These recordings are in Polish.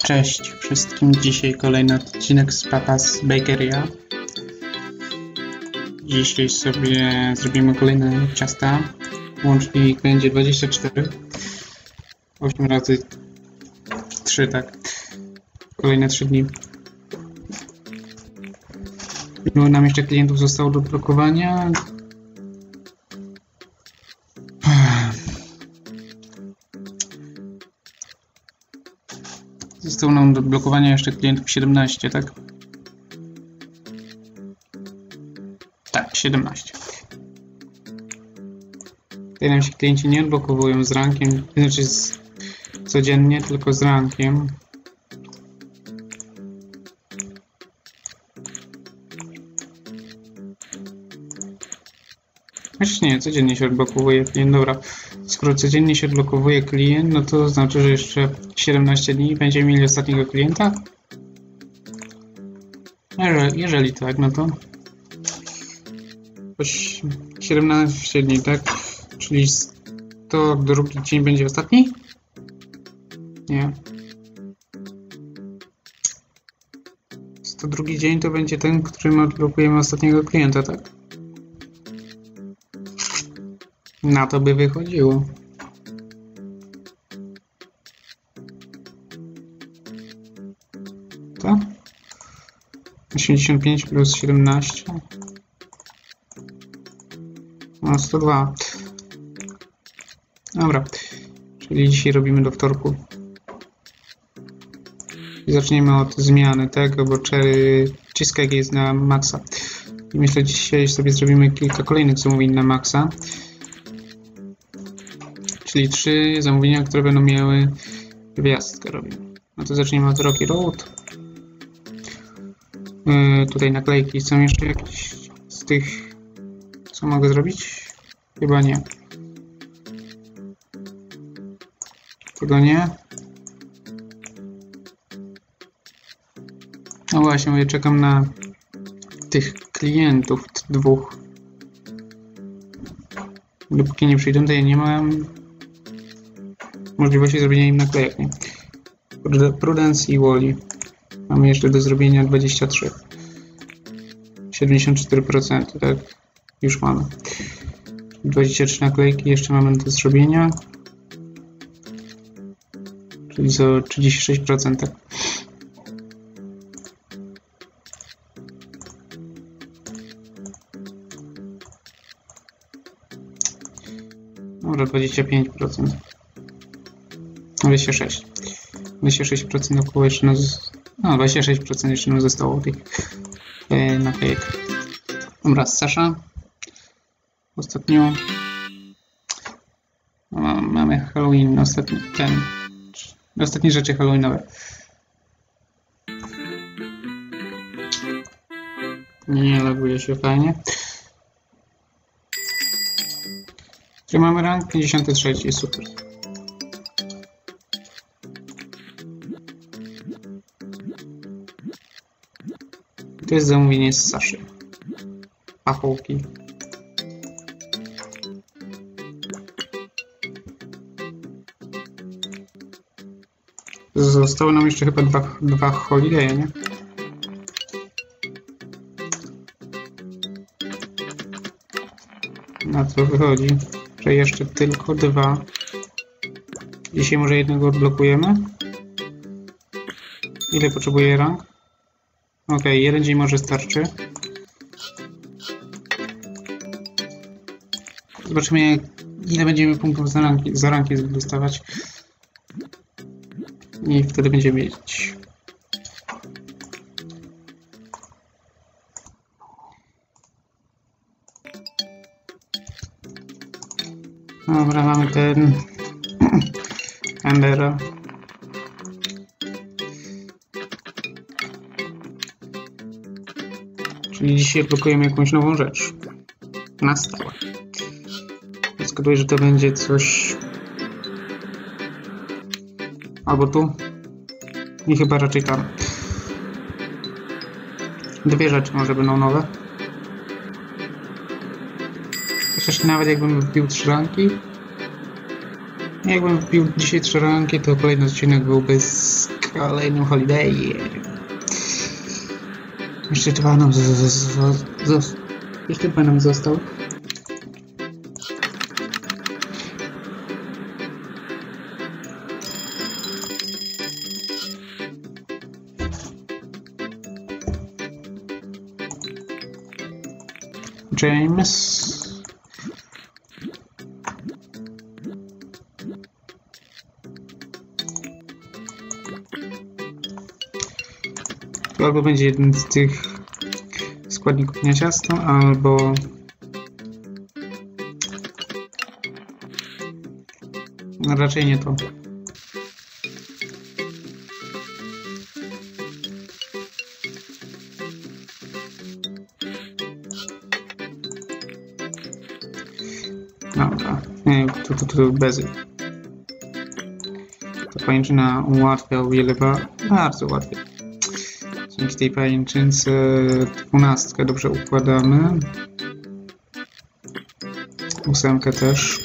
Cześć wszystkim, dzisiaj kolejny odcinek z Papa's Bakeria. Dzisiaj sobie zrobimy kolejne ciasta. Łącznik będzie 24. 8 razy 3, tak. Kolejne 3 dni. Ilu nam jeszcze klientów zostało do blokowania? Zostało nam do blokowania jeszcze klientów 17, tak? Tak, 17. Tutaj nam się klienci nie odblokowują z rankiem, znaczy codziennie, tylko z rankiem. Znaczy nie, codziennie się odblokowuje klient, dobra. Skoro codziennie się odblokowuje klient, no to znaczy, że jeszcze 17 dni będziemy mieli ostatniego klienta? Jeżeli tak, no to 17 dni, tak? Czyli to drugi dzień będzie ostatni? Nie. 102 dzień to będzie ten, którym odblokujemy ostatniego klienta, tak? Na to by wychodziło. To? 85 plus 17. No 102. Dobra. Czyli dzisiaj robimy do wtorku. I zaczniemy od zmiany tego, bo cheesecake jest na maksa. I myślę, że dzisiaj sobie zrobimy kilka kolejnych zamówień na maksa. Czyli 3 zamówienia, które będą miały gwiazdkę robimy. No to zacznijmy od Rocky Road. Tutaj naklejki. Są jeszcze jakieś z tych, co mogę zrobić? Chyba nie. Tego nie. No właśnie, bo ja czekam na tych klientów, dwóch. Dopóki nie przyjdą, to ja nie mam możliwości zrobienia im naklejek, nie? Prudence i Wally. Mamy jeszcze do zrobienia 23. 74%, tak? Już mamy. 23 naklejki jeszcze mamy do zrobienia. Czyli za 36%, tak? Dobra, 25%. 26. 26% około jeszcze nas... No, 26% jeszcze nam zostało tych naklejek. Dobra, Sasha. Ostatnio mamy Halloween, ostatnie rzeczy halloweenowe. Nie loguje się fajnie. Czyli mamy rank 53, super. To jest zamówienie z Saszy. Pachołki. Zostały nam jeszcze chyba dwa holiday, nie? Na co wychodzi? Że jeszcze tylko 2. Dzisiaj może jednego odblokujemy. Ile potrzebuje rank? Ok, jeden dzień może starczy. Zobaczymy, ile będziemy punktów za ranki dostawać. I wtedy będziemy wiedzieć. Dobra, mamy ten Embera. Czyli dzisiaj blokujemy jakąś nową rzecz. Na stałe. Zgaduję, że to będzie coś... Albo tu. I chyba raczej tam. 2 rzeczy może będą nowe. Chociaż nawet jakbym wbił 3 ranki, Jakbym wbił dzisiaj 3 ranki, to kolejny odcinek byłby z kolejnym Holiday. Jeszcze dwa nam został. James. To albo będzie jeden z tych składników na ciasto, albo no raczej nie to. Dobra, tu bezy. Ta pajęczyna ułatwia o wiele, bardzo łatwiej. Dzięki tej pajęczynce 12 dobrze układamy. 8 też.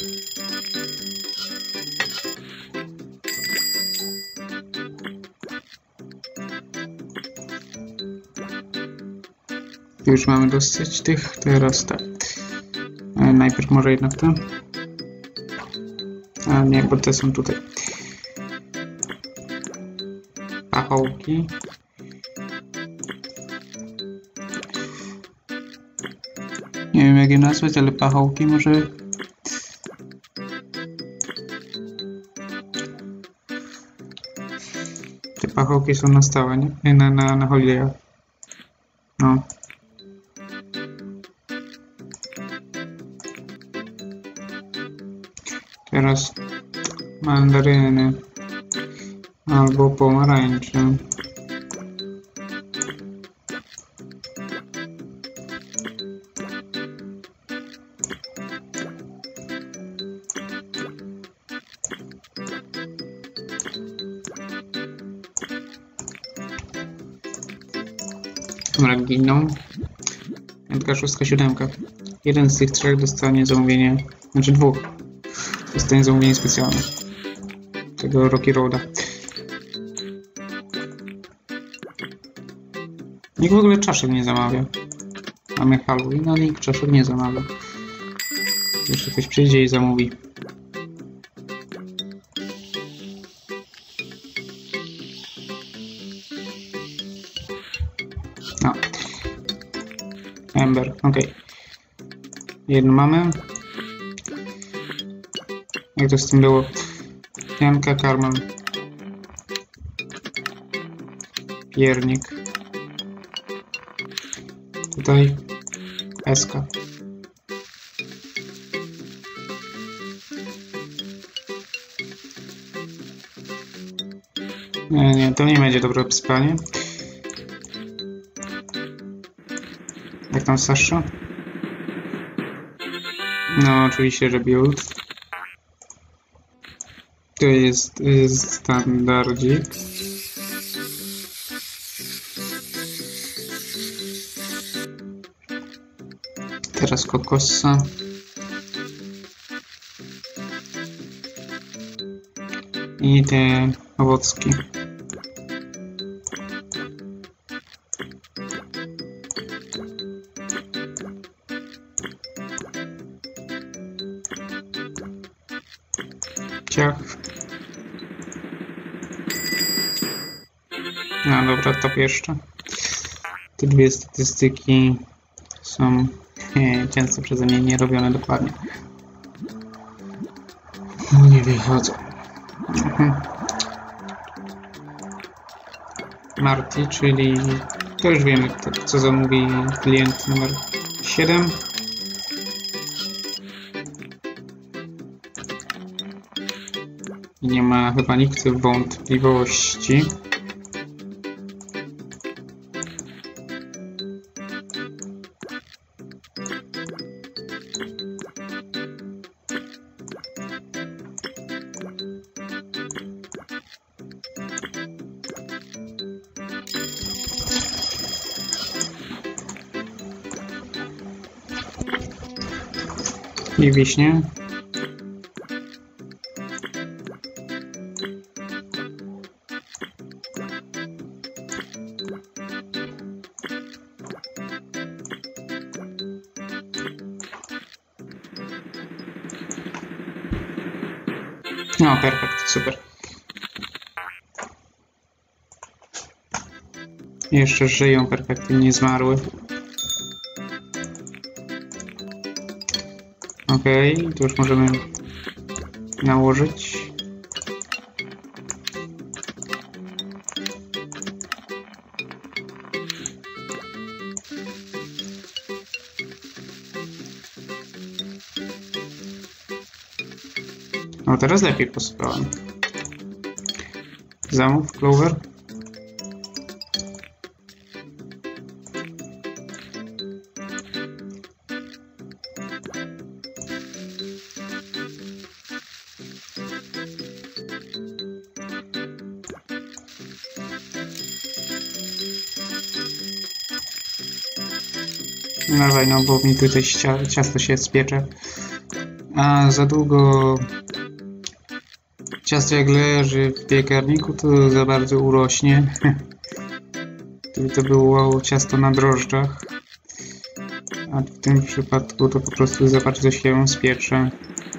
Już mamy dosyć tych, teraz tak. Najpierw może jednak te. A nie, bo te są tutaj. Pachołki. Nie wiem jak je nazwać, ale pachołki może. Te pachołki są na stałe, nie? Na Holiday'ach. No. Teraz mandaryny albo pomarańcze. Dobra, giną. 6, 7. Jeden z tych 3 dostanie zamówienie, znaczy 2. Dostanie zamówienie specjalne. Tego Rocky Roada. Nikt w ogóle czaszek nie zamawia. Mamy Halloween, ale nikt czaszek nie zamawia. Jeszcze ktoś przyjdzie i zamówi. No. Ember, ok. Jedno mamy. Jak to z tym było? Janka, Carmen. Piernik. Tutaj SK. Nie, to nie będzie dobre obsypanie. Jak tam Sasza? No oczywiście, że build. To jest standardzik. Teraz kokosa. I te owocki. Ciach. No dobra, top jeszcze. Te dwie statystyki są często przeze mnie nie robione dokładnie. No nie wychodzą. Marty, czyli to już wiemy, co zamówi klient numer 7. I nie ma chyba nikt wątpliwości. I wiśnie. No, perfekt, super. Jeszcze żyją, perfekty, nie zmarły. Okej, to już możemy nałożyć. No teraz lepiej posypałem. Zamów, Clover. Dawaj, no bo mi tutaj ciasto się spiecze. A za długo ciasto jak leży w piekarniku, to za bardzo urośnie. Gdyby to było ciasto na drożdżach. A w tym przypadku to po prostu za bardzo się spiecze.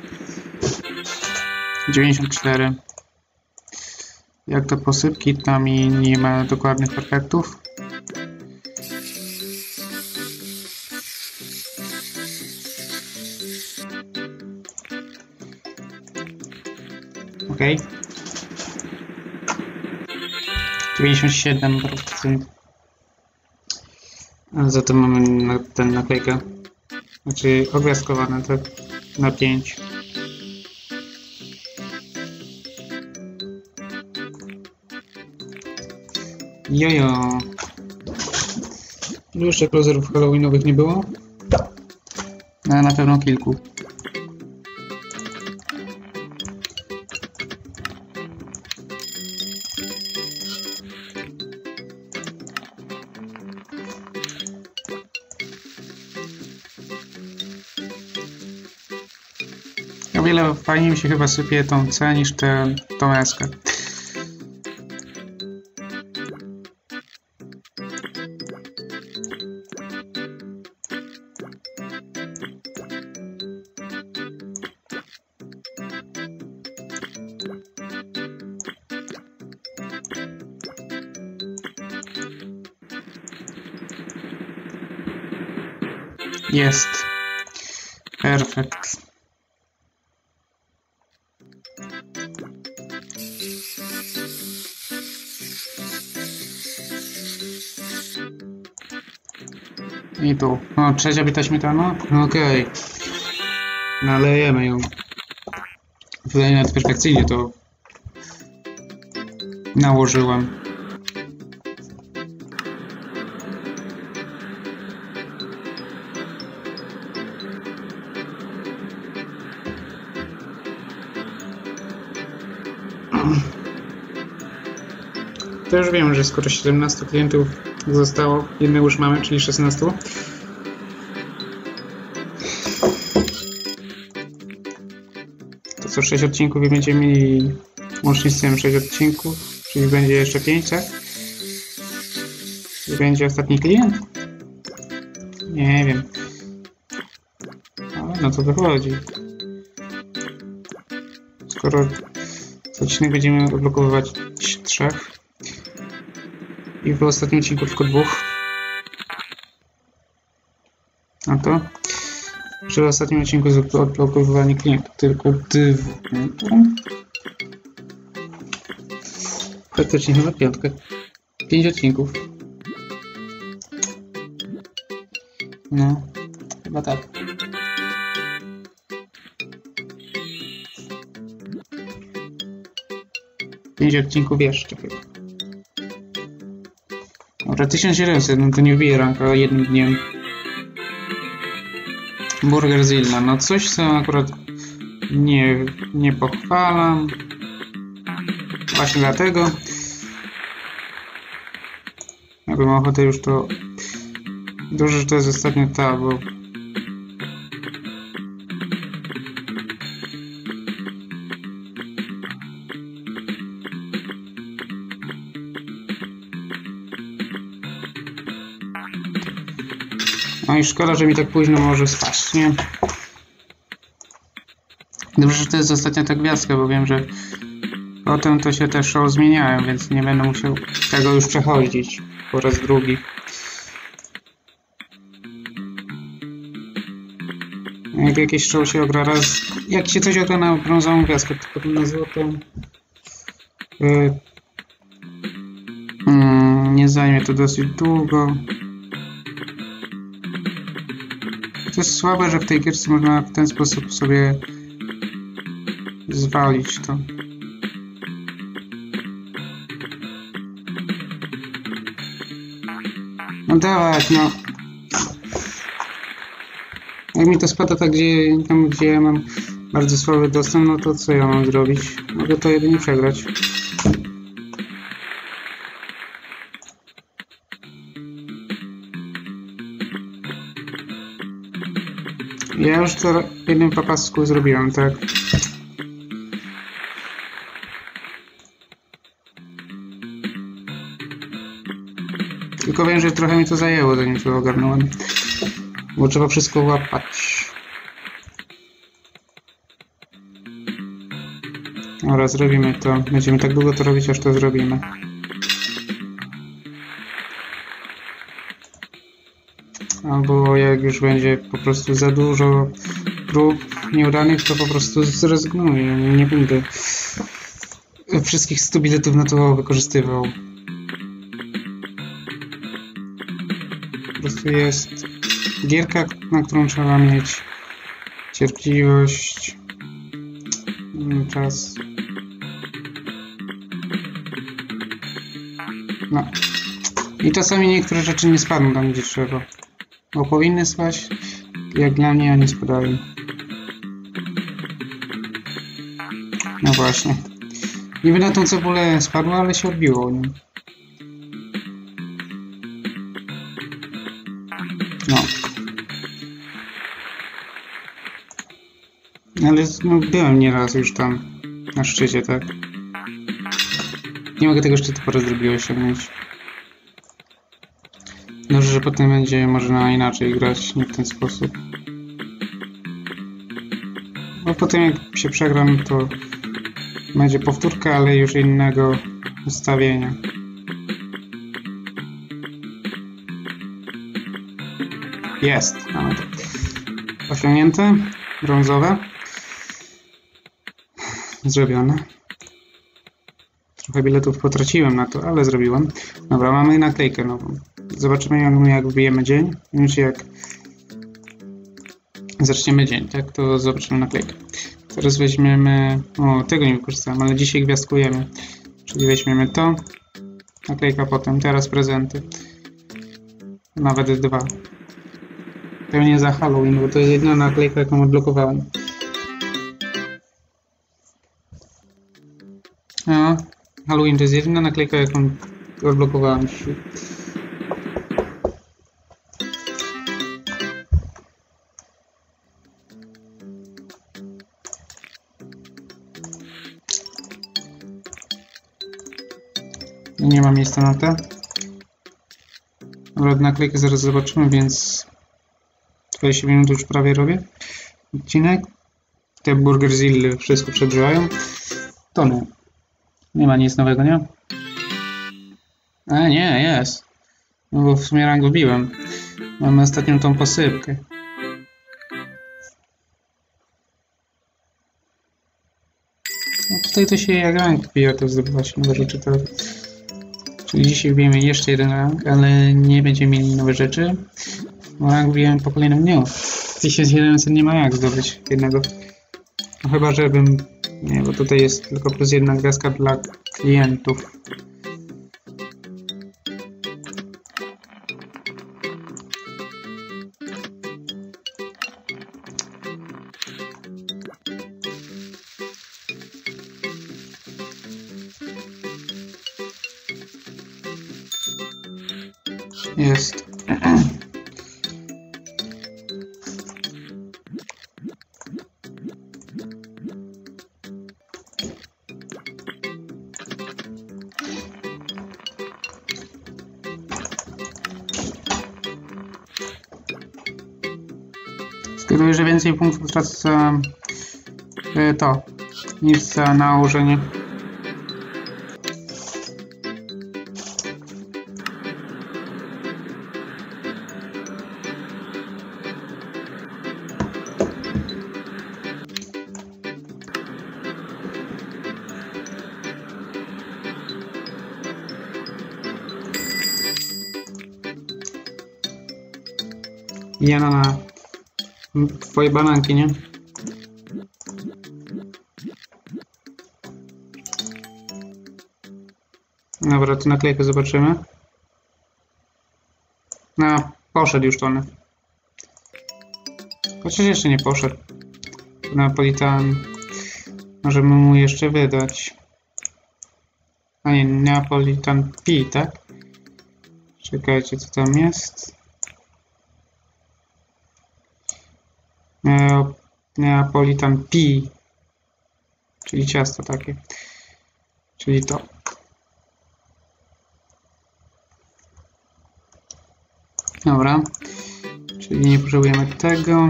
94. Jak to posypki, tam i nie ma dokładnych perfektów. Okej. 97%. A zatem mamy ten naklejkę. Znaczy ogwiazdkowane, tak? Na 5. Jojo. Jeszcze closerów halloweenowych nie było? No, na pewno kilku. O wiele fajniej mi się chyba sypie tą C niż tą S-kę. Jest. Perfekt. I tu. O, trzecia bita śmietana? Okej. Nalejemy ją. Tutaj nawet perfekcyjnie to nałożyłem. To już wiem, że skoro 17 klientów zostało, jednego już mamy, czyli 16. To co 6 odcinków i będziemy mieli łącznie z tym 6 odcinków, czyli będzie jeszcze 5, tak? I będzie ostatni klient? Nie wiem. Ale no to wychodzi. Skoro co odcinek będziemy odblokowywać 3 i w ostatnim odcinku tylko 2. A to, że w ostatnim odcinku jest odblokowywanie klientów tylko 2. Praktycznie chyba 5. 5 odcinków. No, chyba tak. Pięć odcinków jeszcze chyba. Dobra, 1700, no to nie wbije ranka jednym dniem. Burgerzilla, no coś co akurat nie pochwalam. Właśnie dlatego. Jakbym ochotę już to... Dobrze, że to jest ostatnia ta, bo... No i szkoda, że mi tak późno może spaść, nie? Dobrze, że to jest ostatnia ta gwiazdka, bo wiem, że potem to się też zmieniają, więc nie będę musiał tego już przechodzić po raz drugi. Jak jakieś show się ogra raz... Jak się coś ogra na brązową gwiazdkę, to potem na złotą... nie zajmie to dosyć długo. To jest słabe, że w tej gierce można w ten sposób sobie zwalić to. No dawać, no. Jak mi to spada tak, tam gdzie ja mam bardzo słaby dostęp, no to co ja mam zrobić? Mogę to jedynie przegrać. Ja już to w jednym papasku zrobiłem, tak? Tylko wiem, że trochę mi to zajęło, zanim to ogarnąłem. Bo trzeba wszystko łapać. Dobra, zrobimy to. Będziemy tak długo to robić, aż to zrobimy. Albo jak już będzie po prostu za dużo prób nieudanych, to po prostu zrezygnuję. Nie będę wszystkich 100 biletów na to wykorzystywał. Po prostu jest gierka, na którą trzeba mieć cierpliwość, czas. No. I czasami niektóre rzeczy nie spadną tam, gdzie trzeba. Bo powinny spaść, jak dla mnie, a nie spadają. No właśnie. Niby na tą cebulę spadło, ale się odbiło. Nie? No. Ale no, byłem nieraz już tam, na szczycie, tak? Nie mogę tego szczytu po raz drugi osiągnąć. Dobrze, że potem będzie można inaczej grać, nie w ten sposób. Bo potem jak się przegram, to będzie powtórka, ale już innego ustawienia. Jest. Mamy to osiągnięte. Brązowe. Zrobione. Trochę biletów potraciłem na to, ale zrobiłem. Dobra, mamy naklejkę nową. Zobaczymy ją, jak wbijemy dzień. Już jak zaczniemy dzień, tak? To zobaczymy naklejkę. Teraz weźmiemy... O, tego nie wykorzystałem, ale dzisiaj gwiazdkujemy. Czyli weźmiemy to. Naklejka potem. Teraz prezenty. Nawet 2. Pewnie za Halloween, bo to jest jedna naklejka, jaką odblokowałem. A, Halloween to jest jedyna naklejka, jaką odblokowałem dzisiaj. Nie ma miejsca na te. Dobra, naklejkę zaraz zobaczymy, więc 20 minut już prawie robię odcinek. Te Burgerzilla wszystko przegrzewają. To nie. Nie ma nic nowego, nie? A nie, jest. No bo w sumie rang lubiłem. Mamy ostatnią tą posypkę. No tutaj to się jak rank wbija, to zdobywa się nowe rzeczy. To... Czyli dzisiaj wbijemy jeszcze jeden rank, ale nie będziemy mieli nowe rzeczy. Bo rank wbijemy po kolejnym dniu. 1700 nie ma jak zdobyć jednego. No chyba, żebym... Nie, bo tutaj jest tylko plus jedna gwiazdka dla klientów. Jest. Zgaduję, że więcej punktów tracę To. Niż za nałożenie. Jana na twoje bananki, nie? Dobra, tu naklejkę zobaczymy. No, poszedł już Tony. Chociaż jeszcze nie poszedł. Neapolitan. Możemy mu jeszcze wydać. A nie, Neapolitan P, tak? Czekajcie, co tam jest. Neapolitan P. Czyli ciasto takie. Czyli to. Dobra. Czyli nie potrzebujemy tego.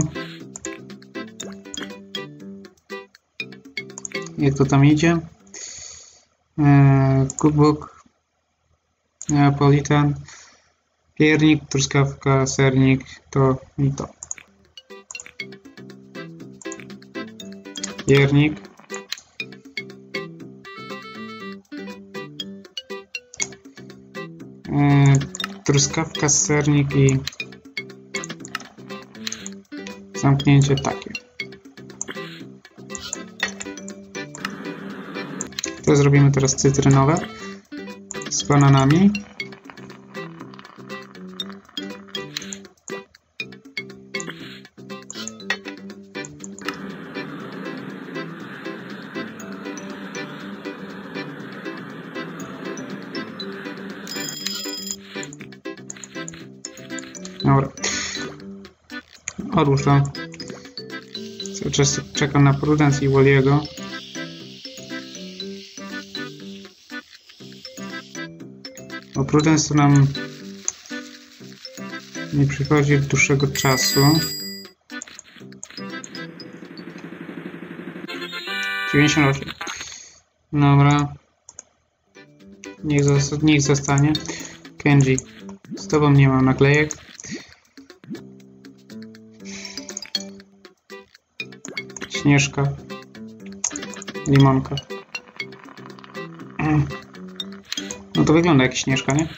Jak to tam idzie? Cookbook. Neapolitan. Piernik, truskawka, sernik, to i to. Piernik. Truskawka, sernik i zamknięcie takie. To zrobimy teraz cytrynowe z bananami. Dobra. Odłóż to. Cały czas czekam na Prudence i Wally'ego. Bo Prudence to nam nie przychodzi od dłuższego czasu. 98. Dobra. Niech zostanie. Kenji. Z tobą nie mam naklejek. Śnieżka. Limonka. No to wygląda jak śnieżka, nie?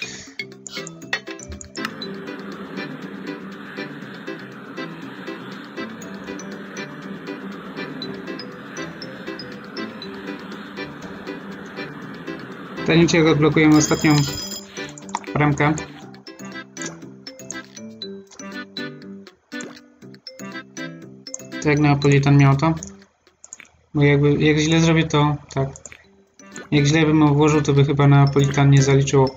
Tajemniczego odblokujemy ostatnią bramkę. To jak Neapolitan miał to? Bo jak źle zrobię to, tak. Jak źle bym włożył, to by chyba Neapolitan nie zaliczyło.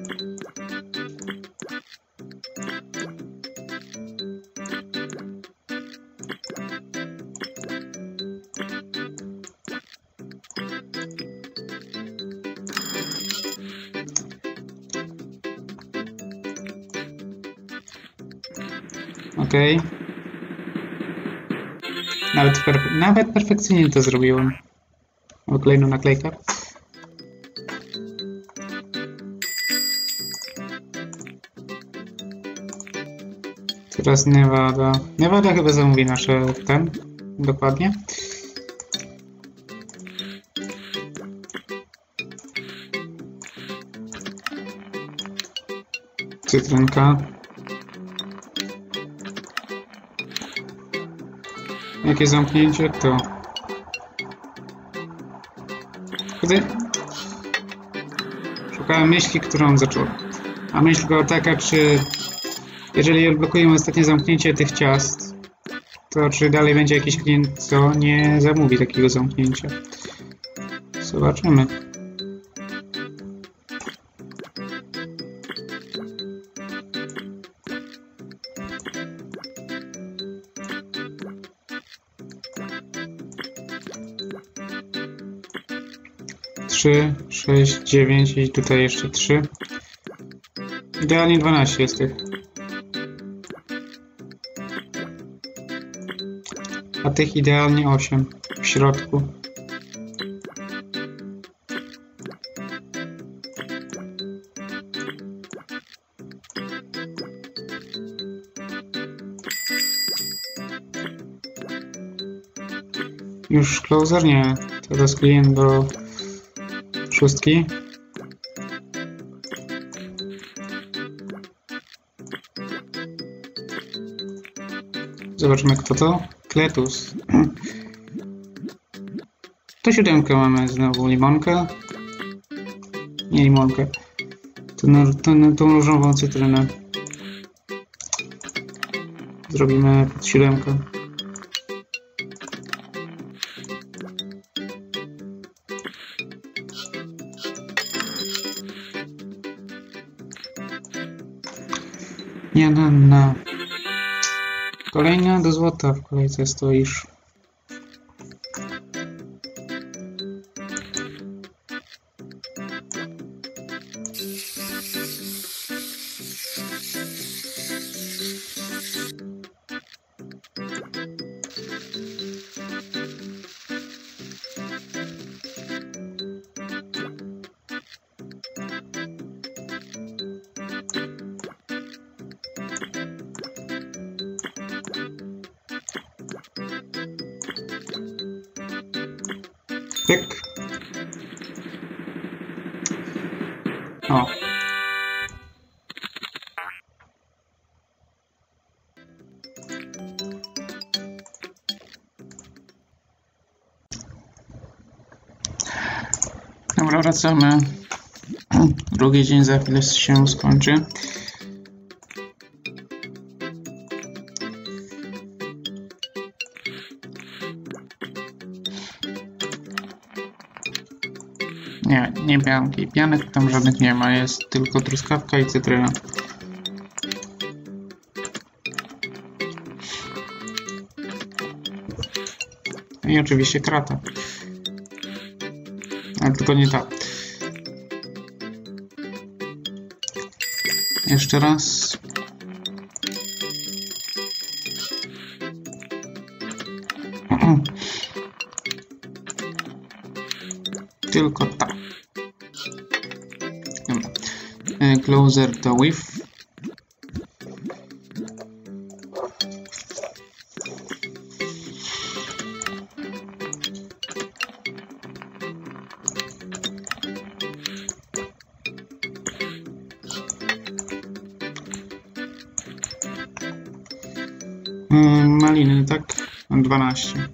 Okej. Nawet perfekcyjnie to zrobiłem. O, kolejną naklejkę. Teraz Nevada. Nevada chyba zamówi nasze ten. Dokładnie. Cytrynka. Jakie zamknięcie? To. Gdy szukałem myśli, którą zacząłem. A myśl była taka, czy jeżeli odblokujemy ostatnie zamknięcie tych ciast, to czy dalej będzie jakiś klient, co nie zamówi takiego zamknięcia. Zobaczymy. Trzy, 6, 9 i tutaj jeszcze 3. Idealnie 12 jest tych. A tych idealnie 8. w środku. Już closer? Nie. Teraz klient do 6. Zobaczmy kto to. Kletus. To 7 mamy znowu limonkę. Nie limonkę. Tą różową cytrynę. Zrobimy pod 7. Nie, no. Kolejna do złota w kolejce stoisz. Pyk. O. Dobra, wracamy. Drugi dzień za chwilę się skończy. Nie pianki. Pianek tam żadnych nie ma, jest tylko truskawka i cytryna. I oczywiście krata. Ale tylko nie ta. Jeszcze raz. Tylko ta. Dobra. Closer to with. Maliny, tak? 12.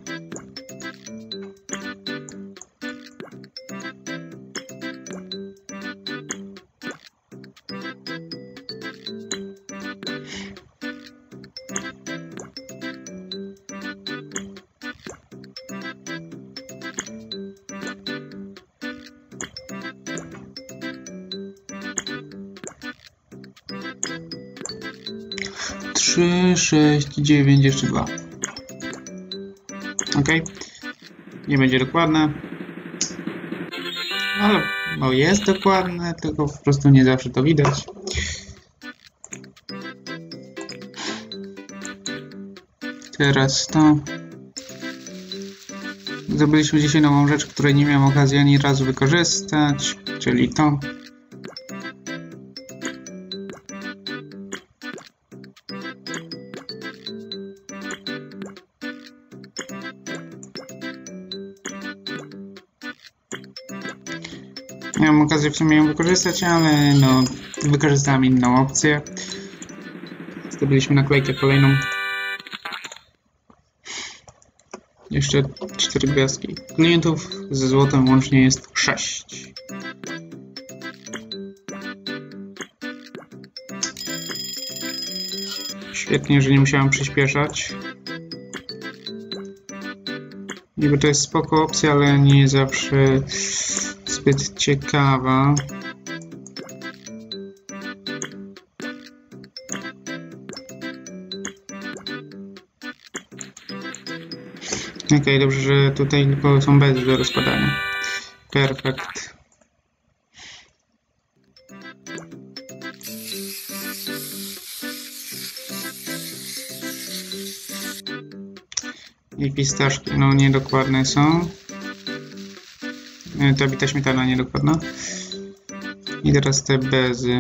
Trzy, 6, 9, jeszcze 2. Ok. Nie będzie dokładne. Ale no jest dokładne, tylko po prostu nie zawsze to widać. Teraz to. Zdobyliśmy dzisiaj nową rzecz, której nie miałem okazji ani razu wykorzystać, czyli to. Miałem okazję w sumie ją wykorzystać, ale no wykorzystałem inną opcję. Zdobyliśmy naklejkę kolejną. Jeszcze 4 gwiazdki. Klientów ze złotem łącznie jest 6. Świetnie, że nie musiałem przyspieszać. Niby to jest spoko opcja, ale nie zawsze zbyt ciekawa. Okej, dobrze, że tutaj tylko są bez do rozkładania. Perfekt. I pistaszki, no niedokładne są. Ta bita śmietana niedokładna. I teraz te bezy.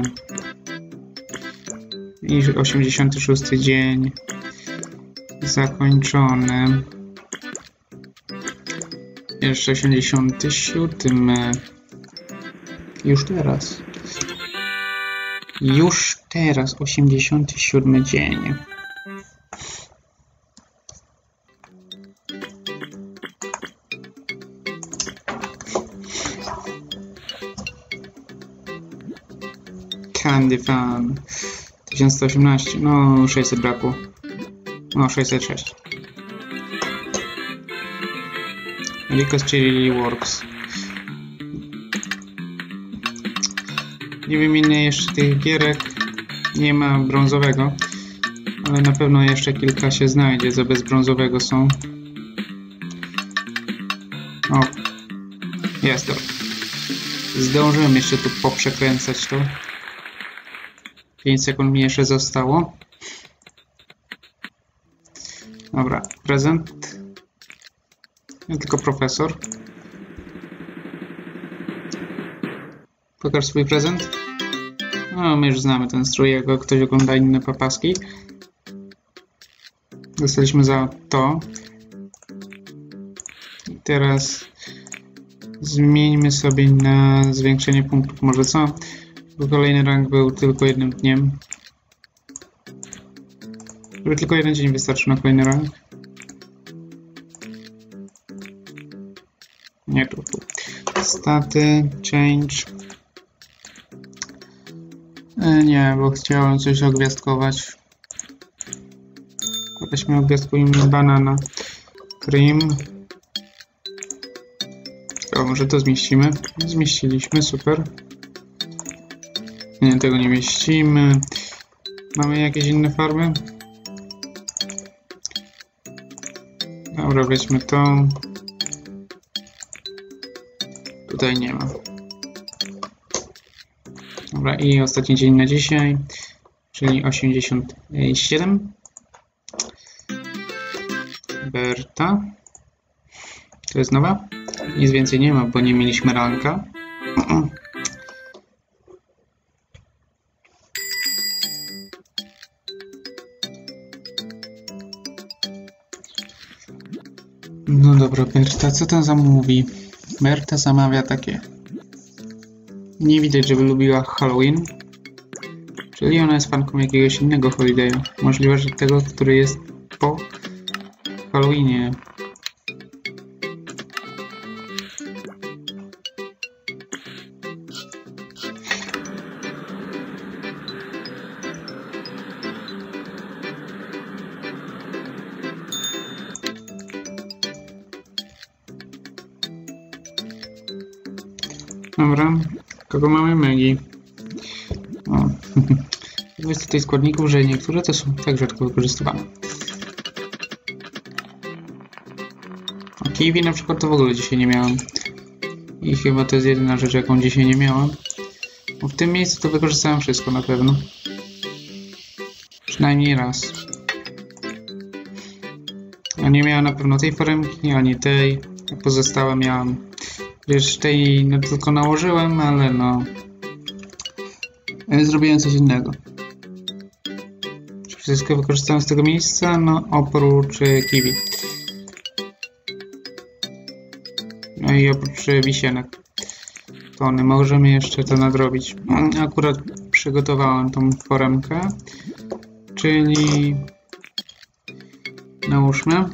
I 86 dzień zakończony. Jeszcze 87. Już teraz. Już teraz 87 dzień. Candy Fan 1118, no 600 brakło. No 606. Ricos Chili Works. Nie wymienię jeszcze tych gierek. Nie ma brązowego. Ale na pewno jeszcze kilka się znajdzie, co bez brązowego są. O. Jest to. Zdążyłem jeszcze tu poprzekręcać to. 5 sekund mi jeszcze zostało. Dobra, prezent. Nie tylko profesor. Pokaż swój prezent. No, my już znamy ten strój, jak ktoś ogląda inne papaski. Dostaliśmy za to. I teraz zmieńmy sobie na zwiększenie punktów. Może co? Bo kolejny rank był tylko jednym dniem. Żeby tylko jeden dzień wystarczy na kolejny rank. Nie tu. Staty, change. Nie, bo chciałem coś ogwiazdkować. Weźmy ogwiazdkujmy banana. Cream. O, może to zmieścimy. Zmieściliśmy, super. Nie, tego nie mieścimy. Mamy jakieś inne farby? Dobra, weźmy to. Tutaj nie ma. Dobra, i ostatni dzień na dzisiaj, czyli 87. Berta. To jest nowa? Nic więcej nie ma, bo nie mieliśmy ranka. No dobra, Berta, co tam zamówi? Berta zamawia takie. Nie widać, żeby lubiła Halloween. Czyli ona jest fanką jakiegoś innego holiday'a. Możliwe, że tego, który jest po Halloweenie. Dobra, kogo mamy? Maggie. O. Jest tutaj składników, że niektóre to są tak rzadko wykorzystywane. A kiwi na przykład to w ogóle dzisiaj nie miałem. I chyba to jest jedyna rzecz, jaką dzisiaj nie miałem. Bo w tym miejscu to wykorzystałem wszystko na pewno. Przynajmniej raz. A nie miałem na pewno tej foremki, ani tej. A pozostałe miałem. Wiesz, tej no, tylko nałożyłem, ale no... Zrobiłem coś innego. Czy wszystko wykorzystałem z tego miejsca? No, oprócz kiwi. No i oprócz wisienek. Tony. Możemy jeszcze to nadrobić. Akurat przygotowałem tą foremkę. Czyli... Nałóżmy.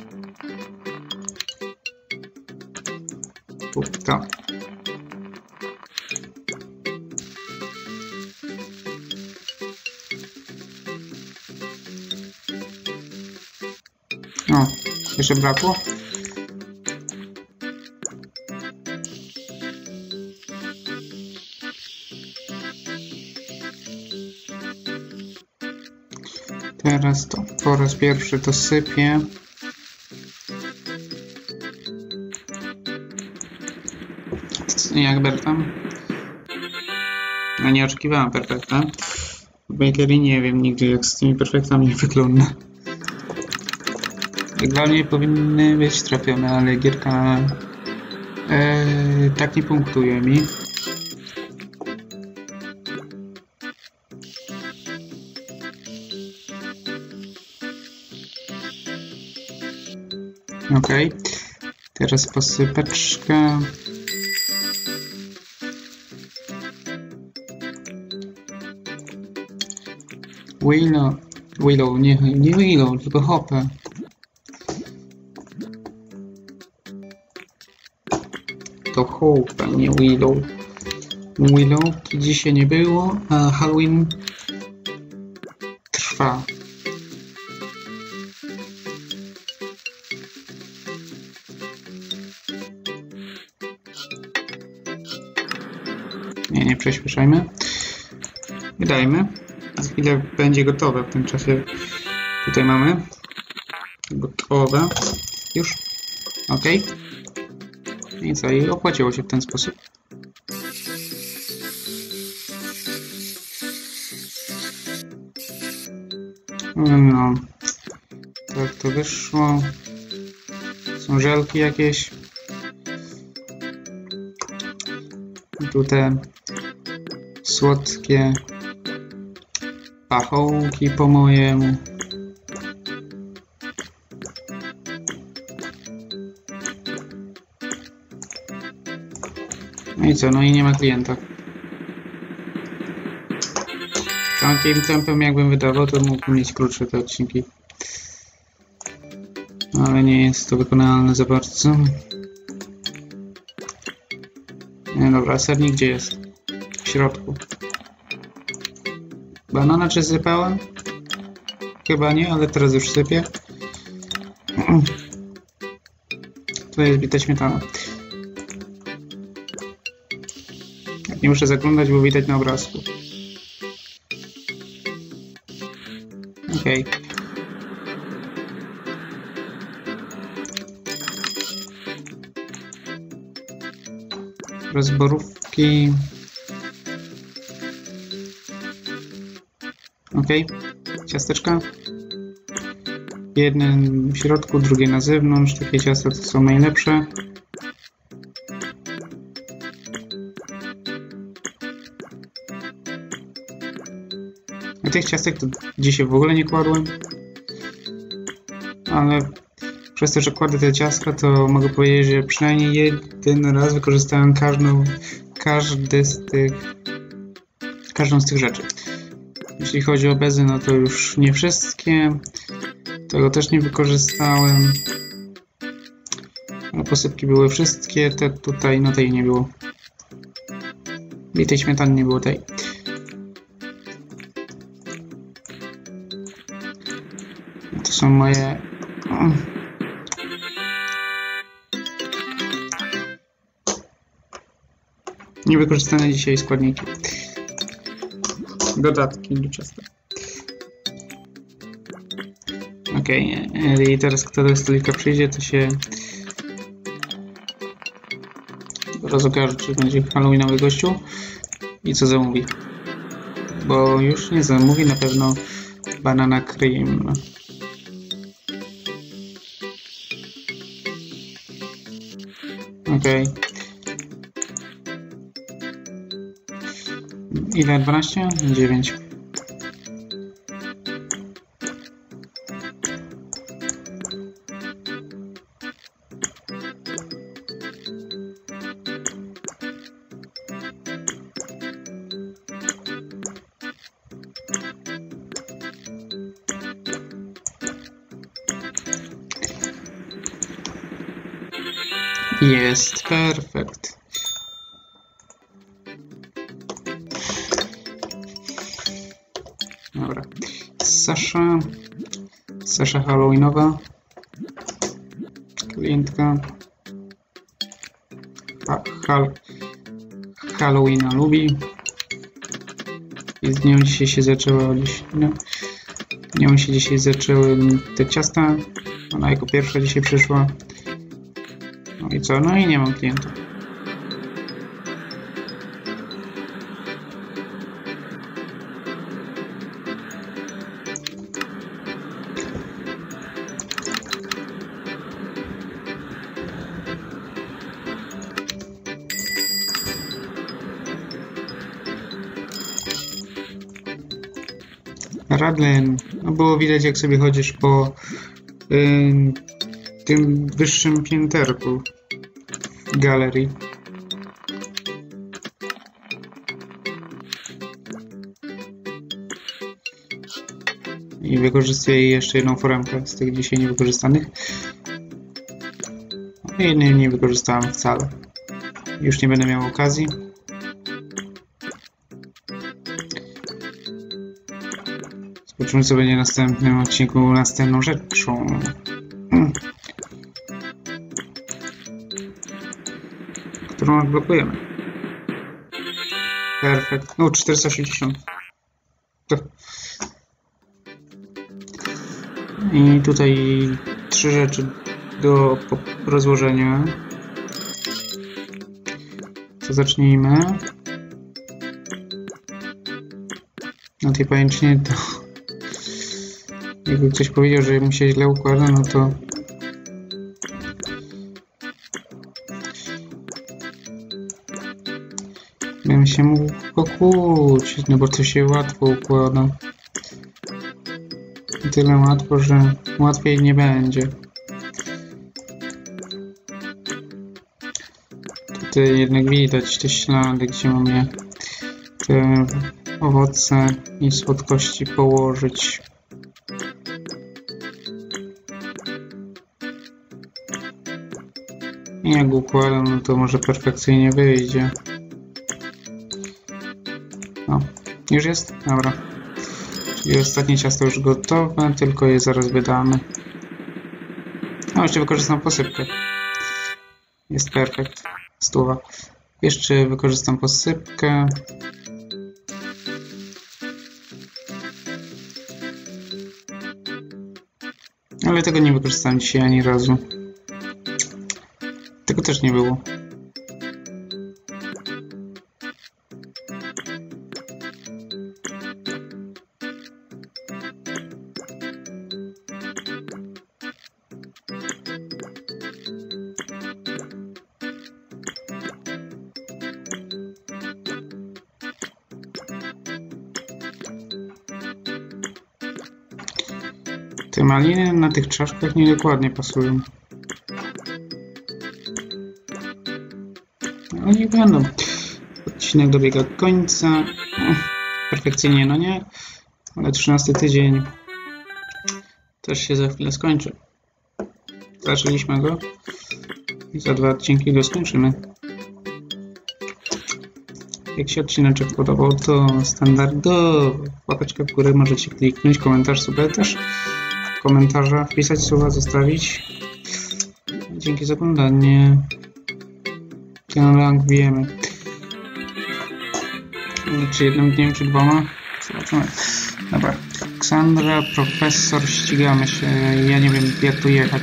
To. O, jeszcze brakło. Teraz to po raz pierwszy to sypię. Jak Berta? No nie oczekiwałem perfekta. W Bakery nie wiem nigdy jak z tymi perfektami wygląda. Jak dla mnie powinny być trafione, ale gierka tak nie punktuje mi. Okej. Teraz posypeczka. Willow, nie Willow, tylko hopę. To hopę, nie Willow. Willowki dzisiaj nie było, a Halloween trwa. Nie prześpieszajmy. Wydajmy. Za chwilę będzie gotowe. W tym czasie tutaj mamy gotowe. Już. Ok. I co? I opłaciło się w ten sposób. No. Tak to wyszło. Są żelki jakieś. Tu te słodkie pachołki po mojemu. No i co? No i nie ma klienta. Takim tempem jakbym wydawał, to mógłbym mieć krótsze te odcinki. Ale nie jest to wykonalne za bardzo. Nie, dobra, sernik gdzie jest? W środku. Banana czy sypałem? Chyba nie, ale teraz już sypię. To jest bita śmietana. Nie muszę zaglądać, bo widać na obrazku. Okej. Rozborówki. Okej. Ciasteczka. Jedne w środku, drugie na zewnątrz. Takie ciasta to są najlepsze. A tych ciastek to dzisiaj w ogóle nie kładłem. Ale przez to, że kładę te ciastka, to mogę powiedzieć, że przynajmniej jeden raz wykorzystałem każdą z tych rzeczy. Jeśli chodzi o bezy, no to już nie wszystkie. Tego też nie wykorzystałem. Ale posypki były wszystkie. Te tutaj, no tej nie było. I tej śmietany nie było tej. To są moje... niewykorzystane dzisiaj składniki. Dodatki do ciasta. Ok, i teraz kto do stolika przyjdzie, to się rozokaże, czy będzie halloweenowy gościu i co zamówi. Bo już nie zamówi na pewno banana cream. Ok. Ile? 12? 9. Jest perfekt. Dobra. Sasza halloweenowa. Klientka. Halloweena lubi. I z nią dzisiaj się zaczęło. Nią się dzisiaj zaczęły te ciasta. Ona jako pierwsza dzisiaj przyszła. No i co? No i nie mam klientów. Radlen, no było widać jak sobie chodzisz po tym wyższym pięterku w galerii. I wykorzystuję jeszcze jedną foremkę z tych dzisiaj niewykorzystanych. Jednej nie wykorzystałem wcale. Już nie będę miał okazji. Zobaczymy, co będzie w następnym odcinku, następną rzeczą. Którą odblokujemy. Perfekt. No, 460. I tutaj 3 rzeczy do rozłożenia. To zacznijmy. Na tej pajęczynie to... Jakby ktoś powiedział, że mi się źle układa, no to... Bym się mógł pokłócić, no bo to się łatwo układa. Tyle łatwo, że łatwiej nie będzie. Tutaj jednak widać te ślady, gdzie mamy te owoce i słodkości położyć. I jak układam, no to może perfekcyjnie wyjdzie. O, już jest? Dobra. Czyli ostatnie ciasto już gotowe, tylko je zaraz wydamy. No, jeszcze wykorzystam posypkę. Jest perfekt. 100. Jeszcze wykorzystam posypkę. Ale tego nie wykorzystałem dzisiaj ani razu. Tego też nie było. Te maliny na tych czaszkach niedokładnie pasują. No niech będą. Odcinek dobiega końca. Perfekcyjnie, no nie? Ale 13 tydzień też się za chwilę skończy. Zaczęliśmy go i za 2 odcinki go skończymy. Jak się odcineczek podobał, to standardowo łapeczkę w górę możecie kliknąć, komentarz super też. Komentarza wpisać, słowa zostawić. Dzięki za oglądanie. Ten rank bijemy. Czy jednym dniem, czy 2? Zobaczymy. Dobra. Ksandra, profesor, ścigamy się. Ja nie wiem, jak tu jechać.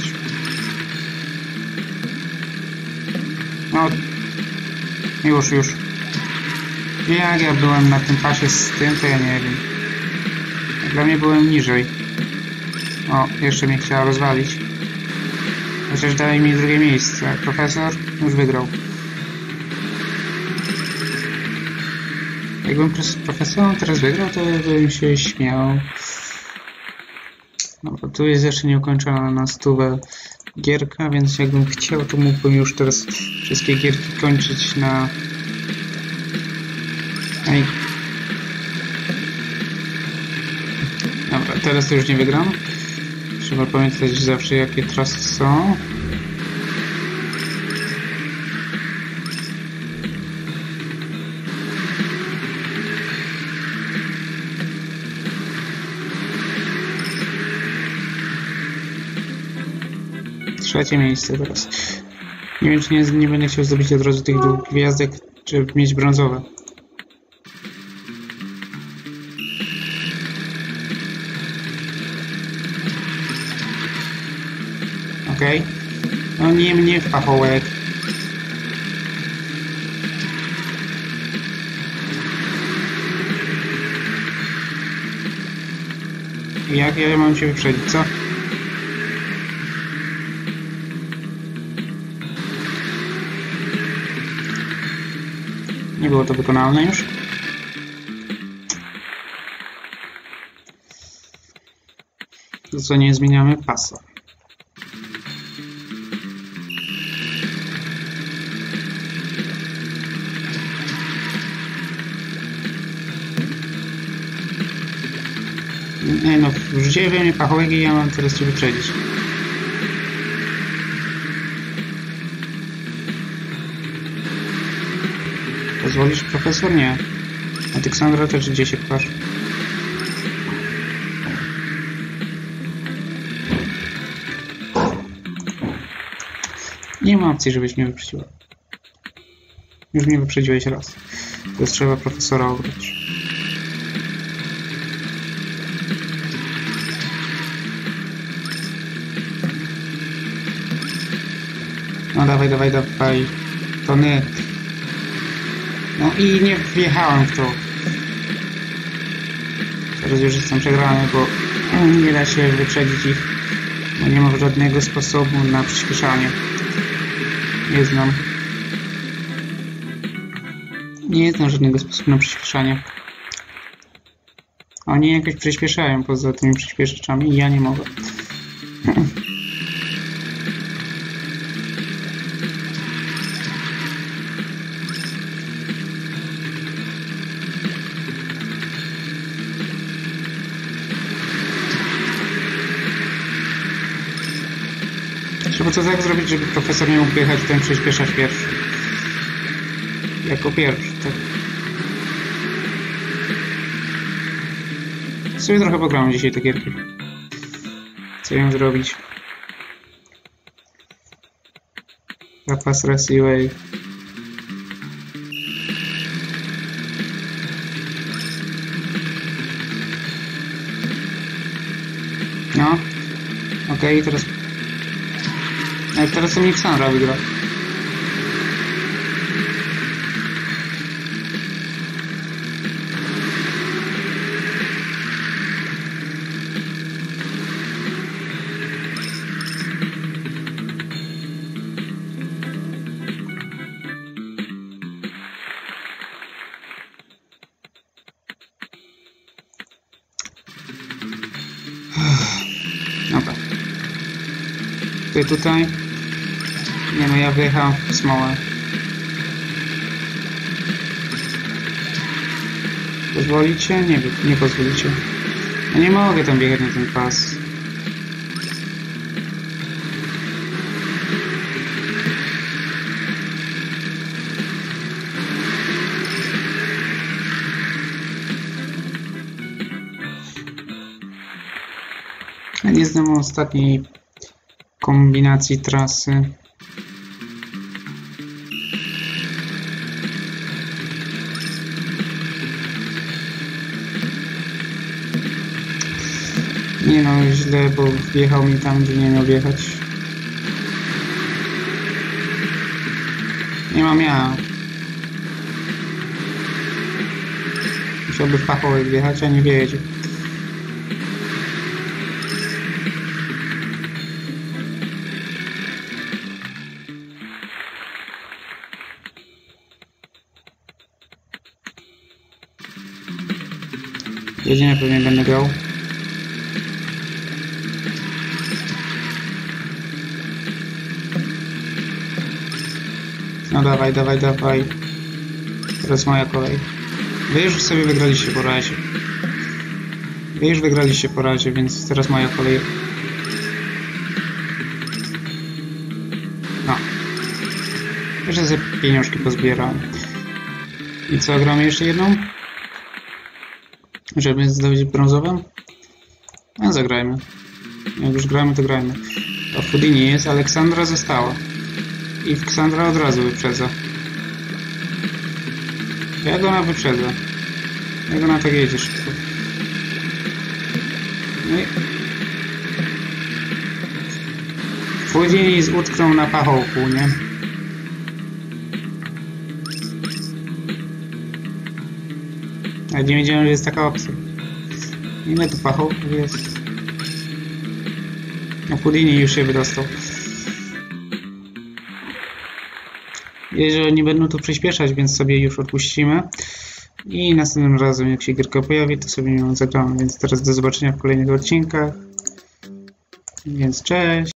No. Już. Jak ja byłem na tym pasie z tym, to ja nie wiem. Dla mnie byłem niżej. O, jeszcze mnie chciała rozwalić. Chociaż dali mi drugie miejsce. Profesor już wygrał. Jakbym profesorem teraz wygrał, to bym się śmiał. Dobra, tu jest jeszcze nieukończona na 100 gierka, więc jakbym chciał, to mógłbym już teraz wszystkie gierki kończyć na... Ej. Dobra, teraz to już nie wygram. Trzeba pamiętać zawsze, jakie trasy są. Trzecie miejsce teraz. Nie wiem, czy nie będę chciał zdobyć od razu tych 2 gwiazdek, żeby mieć brązowe. Okej. No nie mnie w pachołek. Jak ja mam cię wyprzedzić, co? Nie było to wykonalne już. To co, nie zmieniamy pasa. Nie no, wrzuciłeś we mnie pachołek i ja mam teraz cię wyprzedzić. Pozwolisz, profesor? Nie. A ty, Ksandra, też gdzie się pchasz? Nie ma opcji, żebyś mnie wyprzedziła. Już mnie wyprzedziłeś raz. Teraz trzeba profesora ograć. No dawaj, dawaj, dawaj. Tony. No i nie wjechałem w to. Teraz już jestem przegrany, bo nie da się wyprzedzić ich. Bo nie ma żadnego sposobu na przyspieszanie. Nie znam. Nie znam żadnego sposobu na przyspieszanie. Oni jakoś przyspieszają poza tymi przyspieszaczami i ja nie mogę. Trzeba to tak zrobić, żeby profesor nie mógł jechać ten przyspieszacz pierwszy. Jako pierwszy, tak. Sobie trochę pograłem dzisiaj te gierki. Co ją zrobić? Zapas Raceway. No. Okej, teraz... teraz to mnie Ksandra wygra. Dobra. Ty tutaj. Nie no, ja wyjechałem w smołę. Pozwolicie? Nie pozwolicie. No nie mogę tam biegać na ten pas. Ja nie znam ostatniej kombinacji trasy. Nie no, źle, bo wjechał mi tam, gdzie nie miał wjechać. Nie mam ja. Musiałby w pachołek wjechać, a nie wjedzie. Jedziemy, pewnie będę grał. No dawaj, dawaj, dawaj. Teraz moja kolej. Wy już sobie wygraliście po razie. Wy już wygraliście po razie, więc teraz moja kolej. No. Jeszcze sobie pieniążki pozbierałem. I co, gramy jeszcze jedną? Żeby zdobyć brązową? No zagrajmy. Jak już gramy, to grajmy. To Houdini jest, Aleksandra została. I Ksandra od razu wyprzedza. Jak ona wyprzedza? Jak ona tak jedzie szybko? No i... Houdini utknął na pachołku, nie? Ja nie wiedziałem, że jest taka opcja. Ile tu pachołków jest? No Houdini już się wydostał. Jeżeli nie będą tu przyspieszać, więc sobie już odpuścimy. I następnym razem, jak się gierka pojawi, to sobie ją zagramy. Więc teraz do zobaczenia w kolejnych odcinkach. Więc cześć!